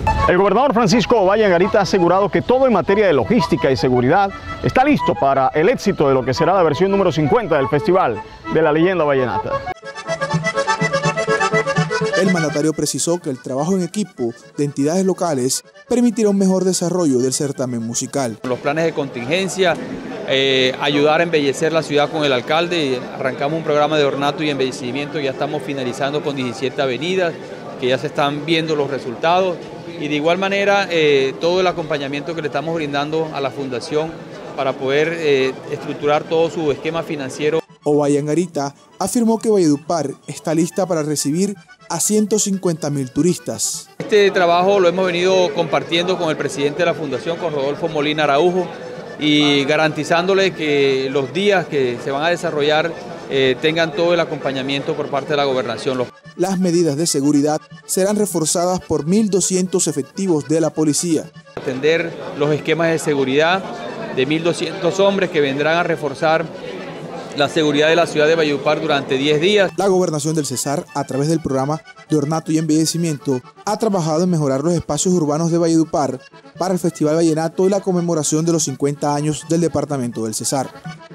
El gobernador Francisco Ovalle Angarita ha asegurado que todo en materia de logística y seguridad está listo para el éxito de lo que será la versión número 50 del Festival de la Leyenda Vallenata. El mandatario precisó que el trabajo en equipo de entidades locales permitirá un mejor desarrollo del certamen musical. Los planes de contingencia, ayudar a embellecer la ciudad con el alcalde, arrancamos un programa de ornato y embellecimiento, ya estamos finalizando con 17 avenidas, que ya se están viendo los resultados, y de igual manera todo el acompañamiento que le estamos brindando a la Fundación para poder estructurar todo su esquema financiero. Ovalle Angarita afirmó que Valledupar está lista para recibir a 150.000 turistas. Este trabajo lo hemos venido compartiendo con el presidente de la Fundación, con Rodolfo Molina Araujo, y garantizándole que los días que se van a desarrollar tengan todo el acompañamiento por parte de la gobernación. Las medidas de seguridad serán reforzadas por 1.200 efectivos de la policía. Atender los esquemas de seguridad de 1.200 hombres que vendrán a reforzar la seguridad de la ciudad de Valledupar durante 10 días. La gobernación del Cesar, a través del programa de ornato y embellecimiento, ha trabajado en mejorar los espacios urbanos de Valledupar para el Festival Vallenato y la conmemoración de los 50 años del departamento del Cesar.